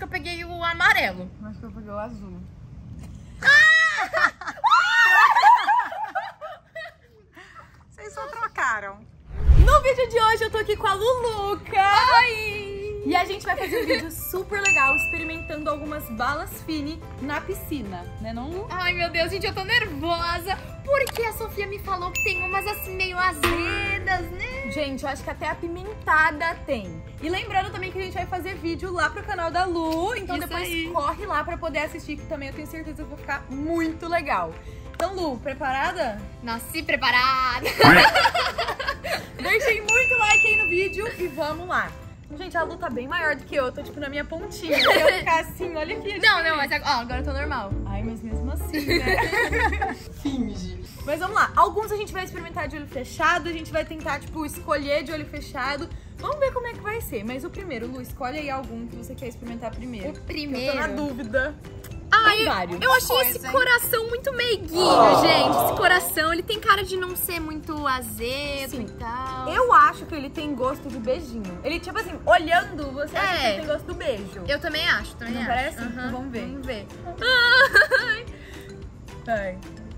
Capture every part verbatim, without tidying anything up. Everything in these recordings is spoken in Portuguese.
que eu peguei o amarelo. Acho que eu peguei o azul. Vocês só trocaram. No vídeo de hoje eu tô aqui com a Luluca. Oi! E a gente vai fazer um vídeo super legal experimentando algumas balas Fini na piscina, né não, Lu? Ai, meu Deus, gente, eu tô nervosa. Porque a Sofia me falou que tem umas assim meio azedas, né? Gente, eu acho que até apimentada tem. E lembrando também que a gente vai fazer vídeo lá pro canal da Lu. Então Isso depois aí. corre lá pra poder assistir, que também eu tenho certeza que vai ficar muito legal. Então, Lu, preparada? Nasci preparada. Deixem muito like aí no vídeo e vamos lá. Gente, a Lu tá bem maior do que eu, eu tô tipo na minha pontinha. Se eu ficar assim, olha aqui. Não, não, mas agora, ó, agora eu tô normal. Ai, mas mesmo assim, né? Finge. Mas vamos lá. Alguns a gente vai experimentar de olho fechado, a gente vai tentar, tipo, escolher de olho fechado. Vamos ver como é que vai ser. Mas o primeiro, Lu, escolhe aí algum que você quer experimentar primeiro. O primeiro. Eu tô na dúvida. Ai, Tem vários. eu achei Coisa, esse hein? coração muito meiguinho, gente. Esse coração, ele tem cara de não ser muito azedo Sim. e tal. Eu acho que ele tem gosto de beijinho. Ele, tipo assim, olhando, você acha que É. ele tem gosto do beijo. Eu também acho, também Não acho. parece? Aham. Então vamos ver. Vamos ver. Ai.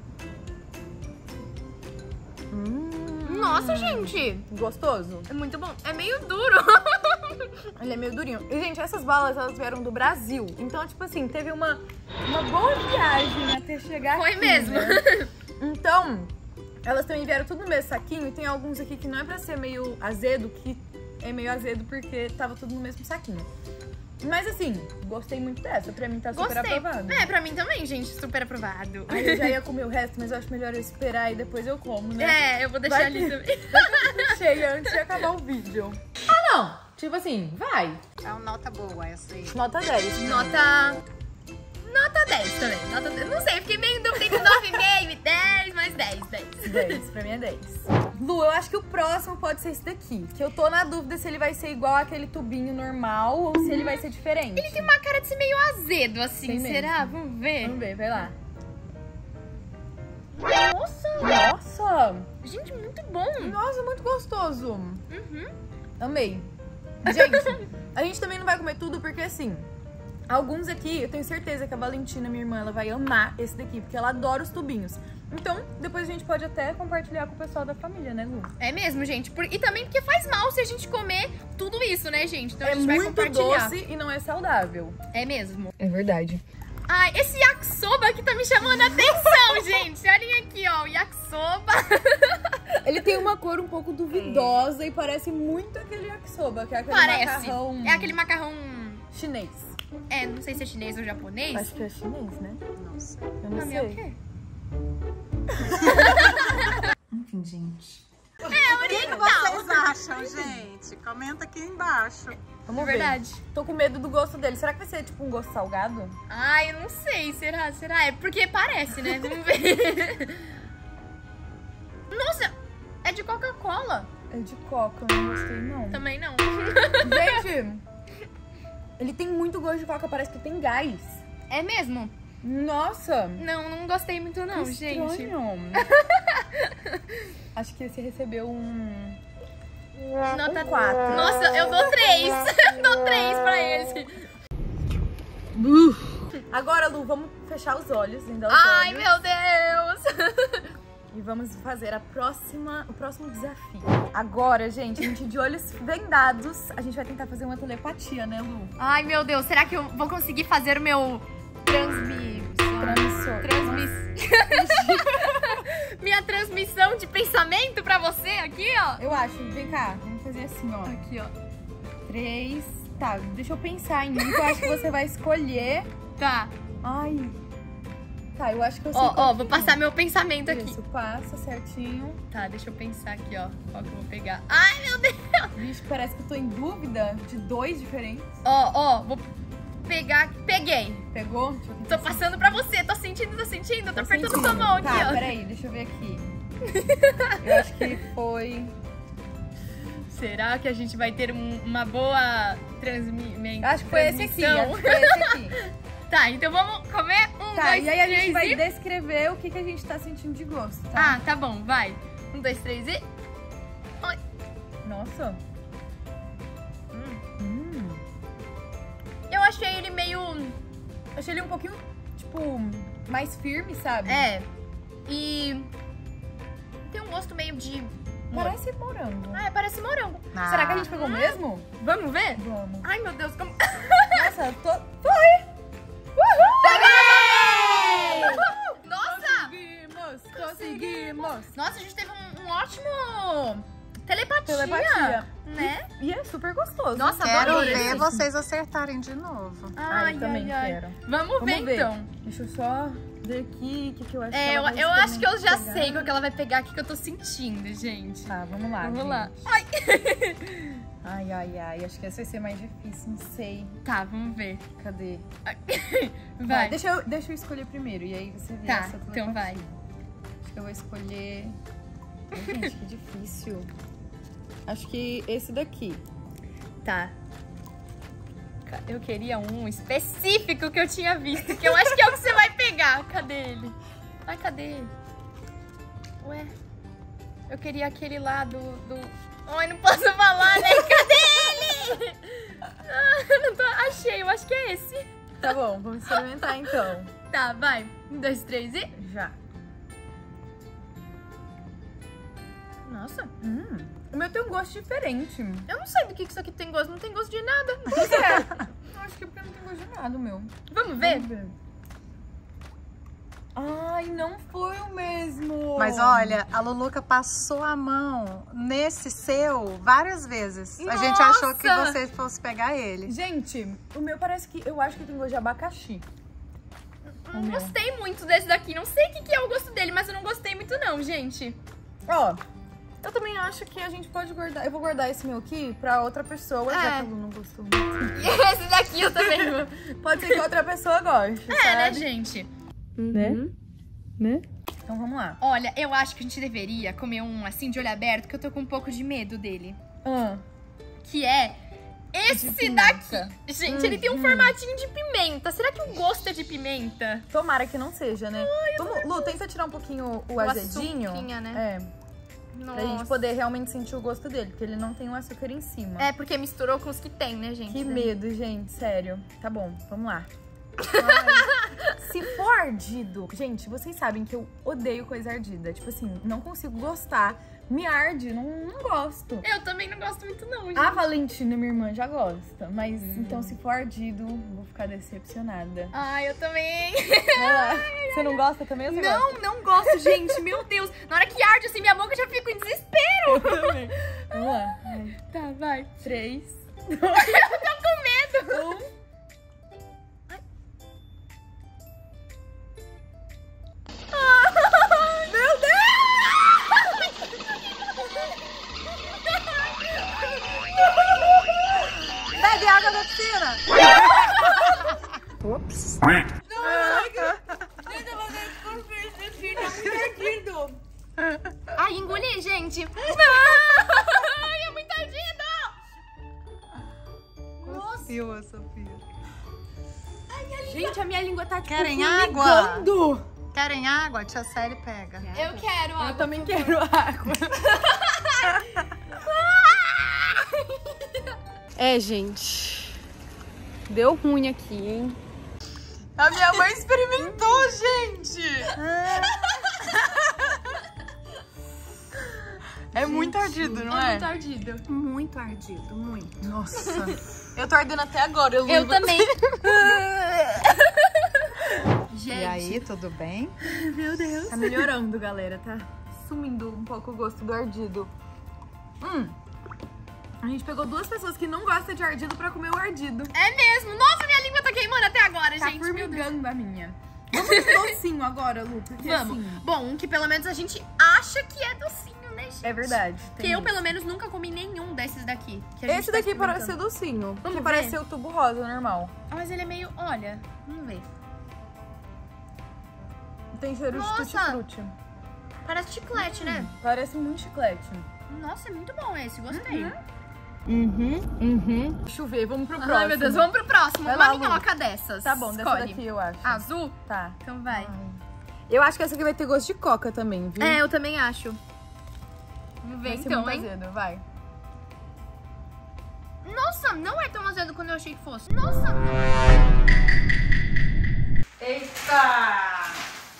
Hum, Nossa, gente. gostoso? É muito bom. É meio duro. Ele é meio durinho. E, gente, essas balas, elas vieram do Brasil. Então, tipo assim, teve uma, uma boa viagem até chegar Foi aqui, mesmo. né? Então, elas também vieram tudo no mesmo saquinho. E tem alguns aqui que não é pra ser meio azedo, que é meio azedo porque tava tudo no mesmo saquinho. Mas, assim, gostei muito dessa. Pra mim tá super Gostei. aprovado. É, pra mim também, gente. Super aprovado. Aí eu já ia comer o resto, mas eu acho melhor eu esperar e depois eu como, né? É, eu vou deixar Vai ali que- também. Cheia antes de acabar o vídeo. Ah, não! Tipo assim, vai. É uma nota boa essa aí. Nota dez. Nota... Nota dez também. Nota dez. Não sei, fiquei meio em dúvida entre nove vírgula cinco, dez, mas dez, dez. dez, pra mim é dez. Lu, eu acho que o próximo pode ser esse daqui. Que eu tô na dúvida se ele vai ser igual aquele tubinho normal ou se ele vai ser diferente. Ele tem uma cara de ser meio azedo, assim, Tem mesmo. será? Vamos ver. Vamos ver, vai lá. Nossa! Nossa! Gente, muito bom. Nossa, muito gostoso. Uhum. Amei. Gente, a gente também não vai comer tudo porque assim... Alguns aqui, eu tenho certeza que a Valentina, minha irmã, ela vai amar esse daqui, porque ela adora os tubinhos. Então, depois a gente pode até compartilhar com o pessoal da família, né, Lu? É mesmo, gente. Por- E também porque faz mal se a gente comer tudo isso, né, gente? Então a É gente vai muito compartilhar. doce e não é saudável. É mesmo. É verdade. Ai, esse yakisoba aqui tá me chamando a atenção, gente. Olhem aqui, ó, o yakisoba. Ele tem uma cor um pouco duvidosa e parece muito aquele yakisoba, que é aquele Parece. macarrão É aquele macarrão... chinês. É, não sei se é chinês ou japonês. Acho que é chinês, né? Nossa. Eu não Pra mim é o sei. quê? Enfim, gente. É O que, que oriental. vocês acham, gente? Comenta aqui embaixo. Vamos É ver. verdade. Tô com medo do gosto dele. Será que vai ser tipo um gosto salgado? Ai, eu não sei. Será? Será? É porque parece, né? Vamos ver. Nossa, é de Coca-Cola. É de coca, eu não gostei não. Também não. Gente, ele tem muito gosto de coca, parece que tem gás. É mesmo? Nossa! Não, não gostei muito não, que gente. estranho. Acho que esse recebeu um... Nota um quatro. Nossa, eu dou três. Eu dou três pra esse. Agora, Lu, vamos fechar os olhos. Ainda os Ai, olhos, meu Deus. E vamos fazer a próxima, o próximo desafio. Agora, gente, a gente de olhos vendados, a gente vai tentar fazer uma telepatia, né, Lu? Ai, meu Deus. Será que eu vou conseguir fazer o meu transmi... Transmissor. Transmiss... Minha transmissão de pensamento pra você aqui, ó. Eu acho. Vem cá, vamos fazer assim, ó. Aqui, ó. Três. Tá, deixa eu pensar em um que eu acho que você vai escolher. Tá. Ai. Tá, eu acho que eu sei. Ó, qual ó, vou que é. passar meu pensamento aqui. Isso, passa certinho. Tá, deixa eu pensar aqui, ó. Qual que eu vou pegar? Ai, meu Deus. Vixe, parece que eu tô em dúvida de dois diferentes. Ó, ó, vou pegar... Peguei. Pegou? Deixa eu Tô passando pra você. Tô sentindo, tô sentindo. Tô Tô apertando sentindo. sua mão aqui, Tá, ó. peraí, deixa eu ver aqui. Eu acho que foi... Será que a gente vai ter um- uma boa transmissão? Acho que foi esse aqui, acho que foi esse aqui. Tá, então vamos comer um, Tá, dois, e aí a gente três vai e... descrever o que, que a gente tá sentindo de gosto, tá? Ah, tá bom, vai. Um, dois, três e... Nossa. Hum. Hum. Eu achei ele meio Achei ele um pouquinho, tipo, mais firme, sabe? É. E tem um gosto meio de... Parece morango. Ah, é, parece morango. Ah. Será que a gente pegou mesmo? Vamos ver? Vamos. Ai, meu Deus, como... Nossa, eu tô... Foi! Peguei! Nossa! Conseguimos! Conseguimos! Nossa, a gente teve um, um ótimo telepatia. Telepatia. Né? E é super gostoso. Nossa, Quero adorei ver esse. vocês acertarem de novo. Ai, Ai, eu também ai, ai. quero. Vamos, Vamos ver, ver. então. Deixa eu só ver aqui o que, que eu acho que É, eu, ela vai eu acho que eu já pegar. sei qual que ela vai pegar aqui, que eu tô sentindo, gente. Tá, vamos lá. Vamos gente. lá. Ai. Ai, ai, ai. Acho que essa vai ser mais difícil, não sei. Tá, vamos ver. Cadê? Vai. Deixa eu, deixa eu escolher primeiro, e aí você vê Tá, essa então vai. Acho que eu vou escolher... Ai, gente, que difícil. Acho que esse daqui. Tá. Eu queria um específico que eu tinha visto, que eu acho que é o que você vai pegar. Cadê ele? Ai, cadê ele? Ué? Eu queria aquele lá do... do... Ai, não posso falar, né? Cadê ele? Ah, não tô... Achei, eu acho que é esse. Tá bom, vamos experimentar então. Tá, vai. Um, dois, três e... Já. Nossa, Hum, o meu tem um gosto diferente. eu não sei do que que isso aqui tem gosto. Não tem gosto de nada. Pois é. Eu acho que é porque não tem gosto de nada o meu. Vamos ver? Vamos ver. Ai, não foi o mesmo. Mas olha, a Luluca passou a mão nesse seu várias vezes. A gente Nossa! achou que você fosse pegar ele. Gente, o meu parece que... Eu acho que tem gosto de abacaxi. Não meu. gostei muito desse daqui. Não sei o que que é o gosto dele, mas eu não gostei muito não, gente. Ó, eu também acho que a gente pode guardar... Eu vou guardar esse meu aqui pra outra pessoa, já É. que eu não gostou muito. E esse daqui eu também vou. Pode ser que outra pessoa goste, É, né, sabe? gente? Né? Né? Então vamos lá. Olha, eu acho que a gente deveria comer um assim de olho aberto, que eu tô com um pouco de medo dele. Ah, Que é esse De pimenta. daqui. Gente, ele tem um formatinho de pimenta. Será que o gosto é de pimenta? tomara que não seja, né? Vamos, Lu, tenta tirar um pouquinho o, O azedinho. açuquinha, né? É, Nossa. pra gente poder realmente sentir o gosto dele, porque ele não tem o açúcar em cima. É, porque misturou com os que tem, né, gente? Que medo, gente, sério. Tá bom, vamos lá. Ai, se for ardido, gente, vocês sabem que eu odeio coisa ardida. Tipo assim, não consigo gostar. Me arde, não, não gosto. Eu também não gosto muito não, gente. A Valentina, minha irmã, já gosta. Mas então, se for ardido, vou ficar decepcionada. Ai, eu também. Vai lá. Você não gosta também? Ou você gosta? Não, não gosto, gente. Meu Deus. Na hora que arde assim minha boca, eu já fico em desespero. Vamos lá. Vai. Tá, vai. Três. Eu tô com medo. Um. Meu Deus! Bebe água da piscina! Ups. Ai, engoli, gente. Ai, é muito ardido. Cuspiu a Sofia. Gente, a minha língua tá tipo Querem água? formigando. Querem água? A tia Célia pega. Eu quero água. Eu também quero água. É, gente. Deu ruim aqui, hein? A minha mãe experimentou, gente. É muito ardido, não É é? muito ardido. Muito ardido, muito. Nossa. Eu tô ardendo até agora. Eu, Eu também. Gente. E aí, tudo bem? Meu Deus. Tá melhorando, galera. Tá sumindo um pouco o gosto do ardido. Hum. A gente pegou duas pessoas que não gostam de ardido pra comer o ardido. É mesmo. Nossa, minha língua tá queimando até agora, Tá gente. Meu Deus. formigando a minha. Vamos no docinho agora, Lu, porque Vamos. assim... Bom, um que pelo menos a gente acha que é docinho, né, gente? É verdade. Que tem eu, isso. pelo menos, nunca comi nenhum desses daqui. que a gente Esse tá daqui parece ser experimentando. docinho. Vamos que ver? parece ser o tubo rosa normal. Ah, mas ele é meio... Olha, vamos ver. Tem cheiro Nossa! de tutti-frutti. Parece chiclete, né? Parece muito chiclete. Nossa, é muito bom esse. Gostei. Uhum, uhum. Deixa eu ver, vamos pro próximo. Ai, meu Deus. Vamos pro próximo. Vai Uma lá, Lu. minhoca dessas. Tá bom, dessa Escolhe. daqui eu acho. Azul? Tá. Então vai. Eu acho que essa aqui vai ter gosto de coca também, viu? É, eu também acho. Vamos ver Vai ser então, muito hein? azedo, vai. Nossa, não é tão azedo quanto eu achei que fosse. Nossa! Ah!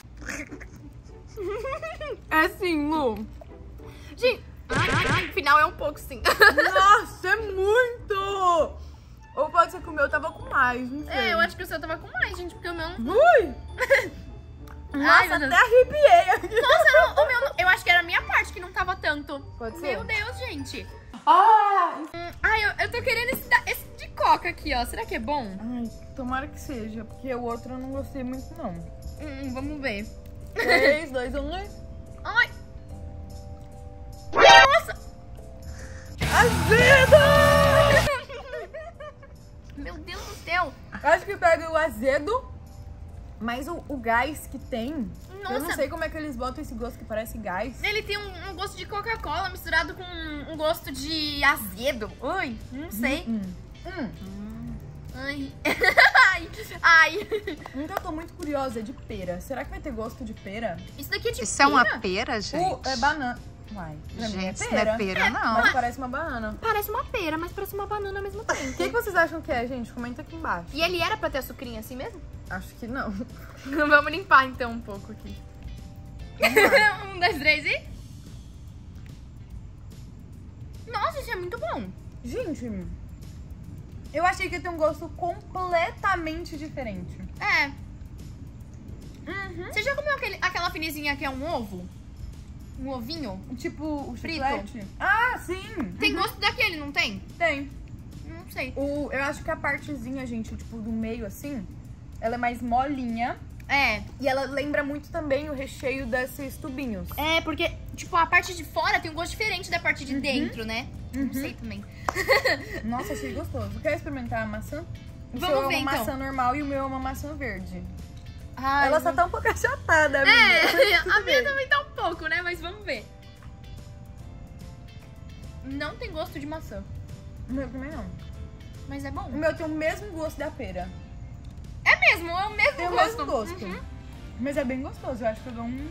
É sim, Lu. Gente, ai, no final é um pouco sim. Nossa, é muito! Ou pode ser que o meu tava com mais, não sei. É, eu acho que o seu tava com mais, gente, porque o meu não... Ui! Ai, Nossa, meu até arrepiei aqui. Nossa, não, o meu não... Eu acho que era a minha parte que não tava tanto. Pode ser? Meu Deus, gente. Ah! Hum, ai, eu, eu tô querendo esse, da- esse de coca aqui, ó. Será que é bom? Ai, tomara que seja, porque o outro eu não gostei muito, não. Hum, vamos ver. três, dois, um, dois. Ai. Nossa. Azedo! Meu Deus do céu. Acho que pega o azedo, mas o, o gás que tem... Eu não Nossa. sei como é que eles botam esse gosto que parece gás. Ele tem um, um gosto de Coca-Cola misturado com um, um gosto de azedo. Ui, não sei. Hum, hum. Hum. Ai. Ai. Ai. Então eu tô muito curiosa, é de pera. Será que vai ter gosto de pera? Isso daqui é de Isso é uma pera? pera, gente? O, é banana. Uai, pra mim é Gente, isso pera. não é pera, não. Mas parece uma banana. Parece uma pera, mas parece uma banana ao mesmo O tempo. que, que vocês acham que é, gente? Comenta aqui embaixo. E ele era pra ter açucrinha assim mesmo? Acho que não. Vamos limpar então um pouco aqui. um, dois, três e... Nossa, isso é muito bom. Gente, eu achei que ia ter um gosto completamente diferente. É. Uhum. Você já comeu aquele, aquela finezinha que é um ovo? Um ovinho? Tipo o Frito. chiclete. Ah, sim. Tem gosto daquele, não tem? Tem. Não sei. O, eu acho que a partezinha, gente, tipo, do meio, assim, ela é mais molinha. É. E ela lembra muito também o recheio desses tubinhos. É, porque, tipo, a parte de fora tem um gosto diferente da parte de dentro, né? Uhum. Não sei também. Nossa, achei gostoso. Quer experimentar a maçã? O Vamos seu é ver, uma então. maçã normal e o meu é uma maçã verde. Ai, ela só não- tá um pouco achatada, amiga. É, Tudo a minha bem. também tá um pouco, né? Mas vamos ver. Não tem gosto de maçã, O meu também não. mas é bom. O meu tem o mesmo gosto da pera. É mesmo, é o mesmo Tem o gosto. mesmo gosto. Uhum. Mas é bem gostoso. Eu acho que eu dou um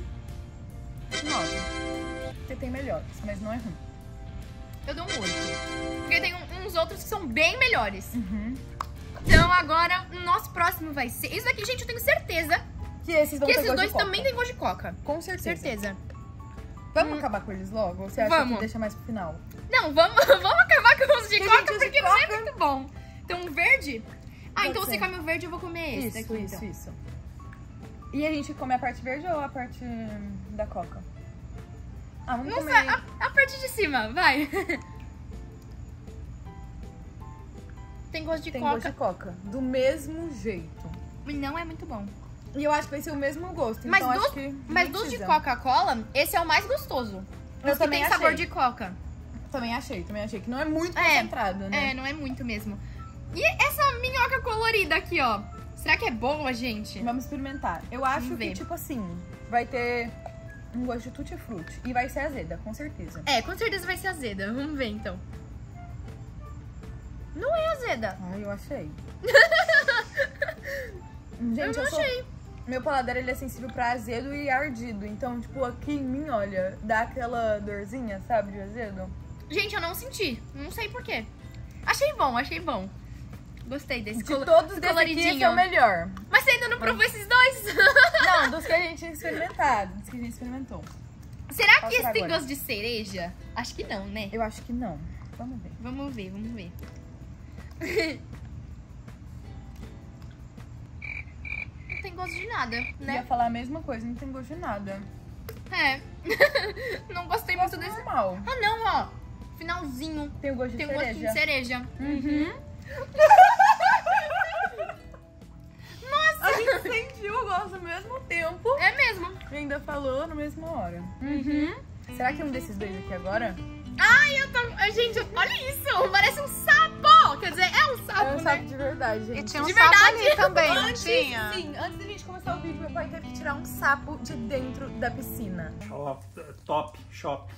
nove. Porque tem melhores, mas não é ruim. Eu dou um oito. Porque tem um- uns outros que são bem melhores. Uhum. Então agora o nosso próximo vai ser... Isso daqui, gente, eu tenho certeza Que esses vão que ter esses gosto dois de coca. também têm gosto de coca. Com certeza. Certeza. Vamos Hum. acabar com eles logo? Ou você acha Vamos. que deixa mais pro final? Não, vamos, vamos acabar com os de Que coca, gente, os de porque não é coca- muito bom. Então, um verde? Ah, Pode então você ser. come o verde e eu vou comer esse Isso, daqui, isso, então. isso. E a gente come a parte verde ou a parte da coca? Ah, vamos Não comer. sei, a, a parte de cima, vai. Tem gosto de Tem coca gosto de coca. Do mesmo jeito. e não é muito bom. E eu acho que vai ser o mesmo gosto. Mas então dos, acho que mas nem dos de precisa. Coca-Cola, esse é o mais gostoso. Eu Os que também tem achei. sabor de coca. Também achei, também achei. Que não é muito É, concentrado, né? É, não é muito mesmo. E essa minhoca colorida aqui, ó. Será que é boa, gente? Vamos experimentar. Eu acho Vamos que, ver. tipo assim, vai ter um gosto de tutti-frutti. E vai ser azeda, com certeza. É, com certeza vai ser azeda. Vamos ver, então. Não é azeda. Ai, eu achei. Gente, Eu não sou- achei. Meu paladar, ele é sensível pra azedo e ardido. Então, tipo, aqui em mim, olha, dá aquela dorzinha, sabe, de azedo. Gente, eu não senti. Não sei por quê. Achei bom, achei bom. Gostei desse De colo- todos desse aqui, esse é o melhor. Mas você ainda não provou esses dois? Não, dos que a gente tinha experimentado. Dos que a gente experimentou. Será Posso que esse tirar tem agora? gosto de cereja? Acho que não, né? Eu acho que não. Vamos ver. Vamos ver, vamos ver. Não tem gosto de nada, Ia né? falar a mesma coisa, não tem gosto de nada. É. Não gostei muito Gosto desse. normal. Ah, não, ó. Finalzinho. Tem o gosto de Tem um gostinho cereja. de cereja. Uhum. Nossa! A gente sentiu o gosto ao mesmo tempo. É mesmo. E ainda falou na mesma hora. Uhum. Será que é um desses dois aqui agora? Ai, eu tô... Ai, gente, olha isso. Parece um sapo. Quer dizer, é um sapo, É um né? sapo de verdade, E gente. tinha um De sapo verdade. ali também, não Antes, tinha? sim, antes da gente começar o vídeo, meu pai teve que tirar um sapo de dentro da piscina. Top, shop.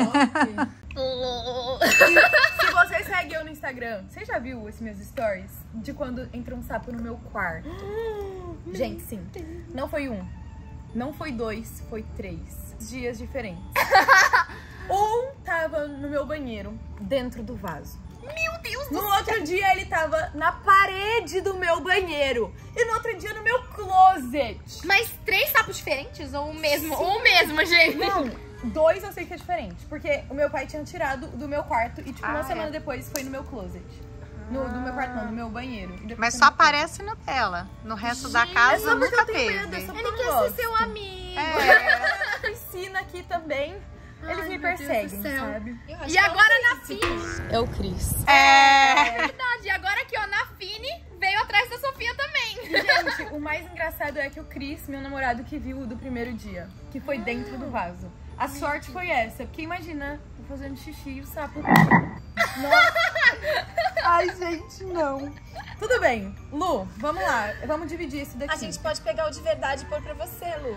Se você segue eu no Instagram, você já viu esses meus stories? De quando entra um sapo no meu quarto. Gente, sim. Não foi um, não foi dois, foi três dias diferentes. Um tava no meu banheiro, dentro do vaso. Meu Deus Deus do No céu. outro dia ele tava na parede do meu banheiro. E no outro dia no meu closet. Mas três sapos diferentes? Ou o mesmo? Ou o mesmo, gente? Não, dois eu sei que é diferente. Porque o meu pai tinha tirado do meu quarto e, tipo, uma Ah, semana é. depois foi no meu closet. No, do meu quarto não, no meu banheiro. E depois Mas foi só no meu aparece no dela. No resto da Gente, É casa só porque nunca eu tenho teve. medo, é só porque Ele eu não quer gosto. ser seu amigo. É. Piscina aqui também. Eles Ai, me meu Deus do perseguem, céu. sabe? E agora na Fini. É o Cris. É. Verdade. E agora aqui, ó, na Fini, veio atrás da Sofia também. Gente, o mais engraçado é que o Cris, meu namorado, que viu o do primeiro dia, que foi dentro do vaso. A sorte foi essa, porque imagina, eu fazendo xixi e o sapo... Nossa. Ai, gente, não. Tudo bem. Lu, vamos lá. Vamos dividir esse daqui. A gente pode pegar o de verdade e pôr pra você, Lu.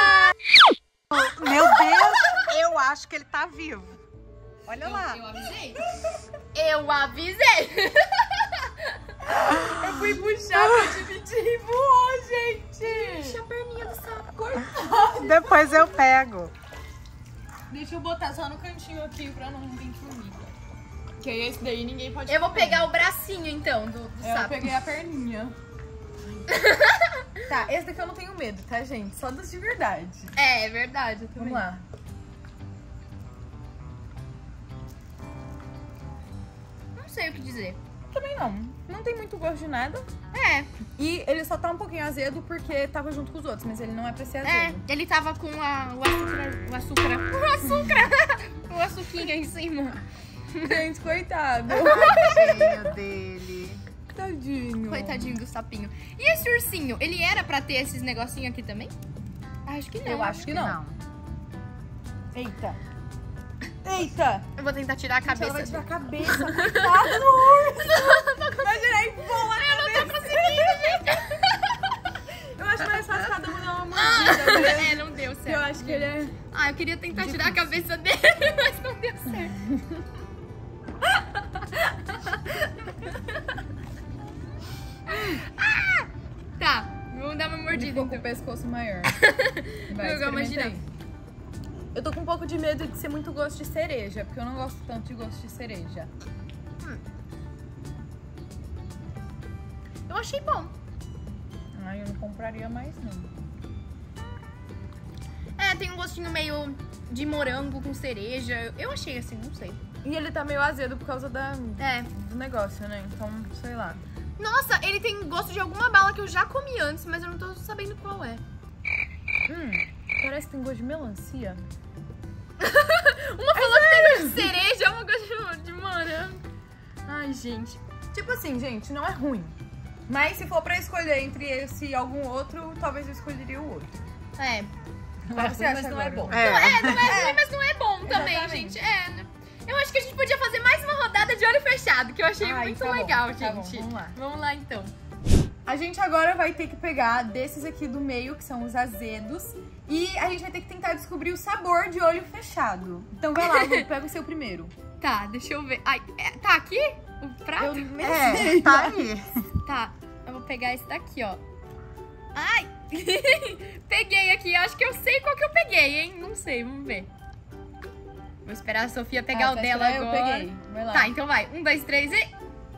Meu Deus, eu acho que ele tá vivo. Olha lá. Eu avisei. Eu avisei. Eu fui puxar pra dividir e voou, gente. Puxa a perninha do sapo. Depois eu pego. Deixa eu botar só no cantinho aqui pra não vir formiga. Que aí esse daí ninguém pode Eu vou comer. pegar o bracinho, então, do, do Eu sapo. peguei a perninha. Tá, esse daqui eu não tenho medo, tá, gente? Só dos de verdade. É, é verdade. Eu também. Vamos lá. Não sei o que dizer. Também não. Não tem muito gosto de nada. É, E ele só tá um pouquinho azedo porque tava junto com os outros, mas ele não é pra ser é. azedo. Ele tava com a, o açúcar. O açúcar. O açúcar. O açuquinha em cima. Gente, coitado. Tadinho dele. Tadinho. Coitadinho do sapinho. E esse ursinho, ele era pra ter esses negocinhos aqui também? Acho que não. Eu acho que não. Não. Eita. Eita. Eu vou tentar tirar a Gente, ela cabeça. vai tirar a cabeça. Coitado do urso. Imagina aí, voa a Eu não tô cabeça. conseguindo, gente. Eu acho mais fácil cada um dar uma mordida mesmo. É, não deu certo. Eu acho que ele é... Ah, eu queria tentar tirar a cabeça dele, mas não deu certo. Ah! Tá, vamos dar uma Ele mordida ficou com o então. pescoço maior. Vai, Eu vou experimenta imaginar. aí. Eu tô com um pouco de medo de ser muito gosto de cereja, porque eu não gosto tanto de gosto de cereja. Eu achei bom. Ai, eu não compraria mais, não. É, tem um gostinho meio de morango com cereja. Eu achei assim, não sei. E ele tá meio azedo por causa da, É. do negócio, né? Então, sei lá. Nossa, ele tem gosto de alguma bala que eu já comi antes, mas eu não tô sabendo qual é. Hum, parece que tem gosto de melancia. Uma falou que tem gosto de cereja, uma gosto de morango. Ai, gente. Tipo assim, gente, não é ruim. Mas se for pra escolher entre esse e algum outro, talvez eu escolheria o outro. É. Mas você acha mas não agora? é bom. É. É, não é ruim, mas não é bom também, Exatamente. gente. É, né? Eu acho que a gente podia fazer mais uma rodada de olho fechado, que eu achei Ai, muito tá bom, legal, tá gente. bom, vamos lá. Vamos lá, então. A gente agora vai ter que pegar desses aqui do meio, que são os azedos. E a gente vai ter que tentar descobrir o sabor de olho fechado. Então vai lá, Lu, pega o seu primeiro. Tá, deixa eu ver. Ai, é, tá aqui? O prato? Eu nem É, sei. tá aí. Tá, eu vou pegar esse daqui, ó. Ai! Peguei aqui, acho que eu sei qual que eu peguei, hein? Não sei, vamos ver. Vou esperar a Sofia pegar Ah, o tá, dela eu agora. peguei. Vai lá. Tá, então vai. Um, dois, três e...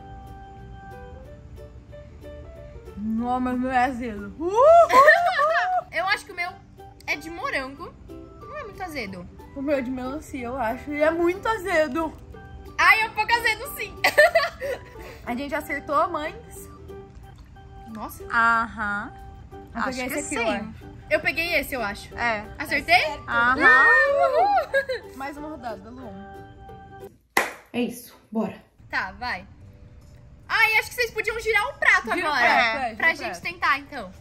Não, mas não é azedo. Eu acho que o meu é de morango. Não é muito azedo. O meu é de melancia, eu acho. E é muito azedo. Ai, é um pouco azedo, sim. A gente acertou, mães. Nossa. Aham. Eu Acho peguei que esse aqui, sim. Eu peguei esse, eu acho. É. Acertei? Aham. Uhul. Mais uma rodada, Lu. É isso, bora. Tá, vai. Ai, acho que vocês podiam girar um prato Gira o agora. prato, é, gira pra o gente prato. tentar, então.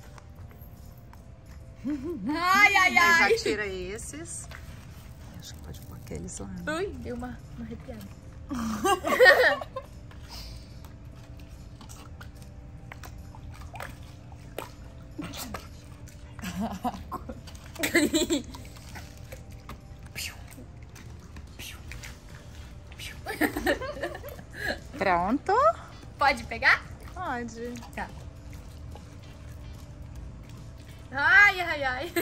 Ai, ai, ai. Já tira esses. Acho que pode pôr aqueles lá. Ui, deu uma, uma arrepiada. Pronto? Pode pegar? Pode. Tá. Ai, ai, ai.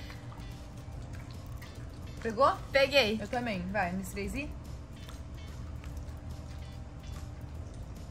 Pegou? Peguei. Eu também. Vai, nesse três e...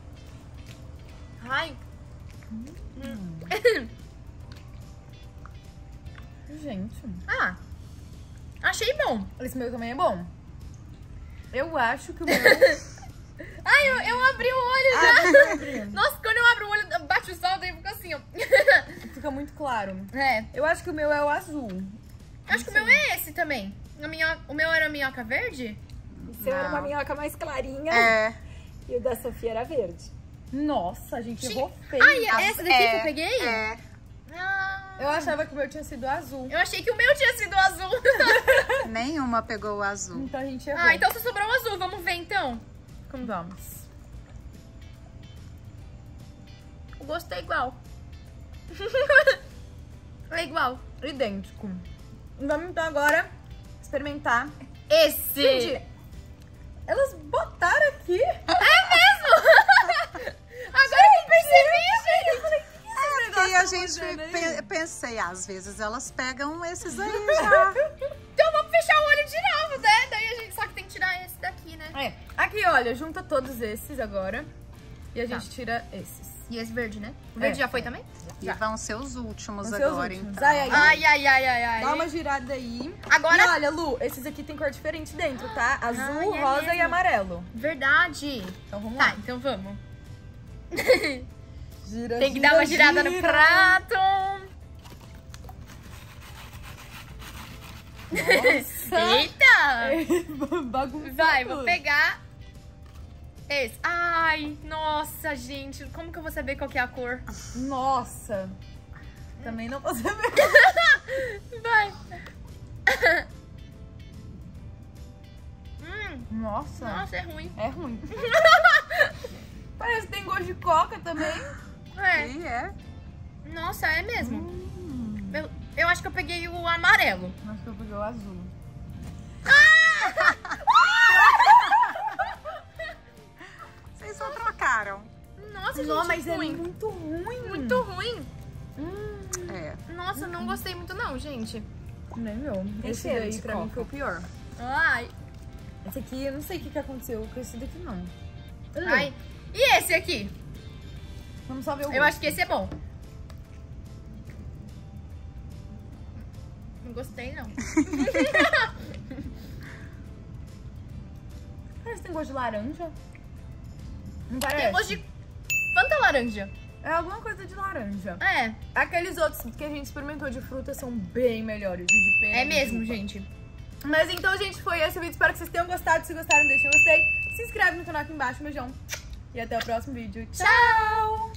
Gente, Ah, achei bom. esse meu também é bom. Eu acho que o meu... Ai, eu, eu abri o olho já. Ah, abre. Nossa, quando eu abro o olho, bate o sol, daí fica assim, ó. Fica muito claro. É, Eu acho que o meu é o azul. acho que o meu é esse também. A minho... O meu era minhoca verde? O seu era uma Não. minhoca mais clarinha É. e o da Sofia era verde. Nossa, a gente errou feio. Ai, é esse daqui é, que eu peguei? É. Ah, Eu achava que o meu tinha sido azul. eu achei que o meu tinha sido azul. Nenhuma pegou o azul. Então a gente errou. Ah, então só sobrou o azul. Vamos ver, então. Como vamos? O gosto é igual. É igual. Idêntico. Vamos então agora experimentar. Esse. Gente, elas botaram aqui. Agora que eu percebi, gente. É, porque a gente pe- pensei, às vezes elas pegam esses aí já. Então vamos fechar o olho de novo, né? Daí a gente só que tem que tirar esse daqui, né? É. Aqui, olha, junta todos esses agora. E a gente tira esses. E esse verde, né? O verde É. já foi também? E vão ser os últimos Vão ser os agora, últimos. então. Ai, ai, Ai, ai, ai, ai, ai. Dá uma girada aí. Agora- E olha, Lu, esses aqui tem cor diferente dentro, tá? Azul, Ai, é rosa e mesmo? amarelo. Verdade. Então vamos Tá, lá. então vamos. Gira, Tem que gira, dar uma girada no gira. prato. Nossa. Eita! Bagunçou Vai, tudo. vou pegar esse. Ai, nossa, gente. Como que eu vou saber qual que é a cor? Nossa. Também não vou saber. Vai. hum, Nossa. nossa, é ruim. É ruim. Parece que tem gosto de coca também. É. E é. Nossa, é mesmo. Eu, eu acho que eu peguei o amarelo. Acho que eu peguei o azul. Vocês só trocaram. Nossa, gente, Não, mas é ruim. muito ruim. Muito ruim. É. Nossa, não gostei muito não, gente. Nem meu. Esse cheiro daí de pra mim coca. foi o pior. Ai, Esse aqui, eu não sei o que, que aconteceu com esse daqui, não. ai. E esse aqui? Vamos só ver o Eu gosto. acho que esse é bom. Não gostei, não. Parece que tem gosto de laranja. Não parece? Tem gosto de Fanta laranja. É alguma coisa de laranja. É, Aqueles outros que a gente experimentou de fruta são bem melhores. O de pera. é e de mesmo, uva. gente. Mas então, gente, foi esse o vídeo. Espero que vocês tenham gostado. Se gostaram, deixem um gostei. Se inscreve no canal aqui embaixo. Um beijão. E até o próximo vídeo. Tchau!